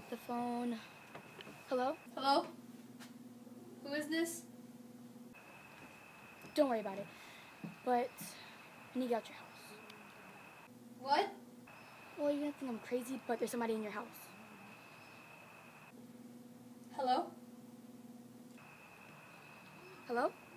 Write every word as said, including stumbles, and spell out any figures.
the phone. Hello? Hello? Who is this? Don't worry about it. But I need to get out your house. What? Well, you're gonna think I'm crazy, but there's somebody in your house. Hello? Hello?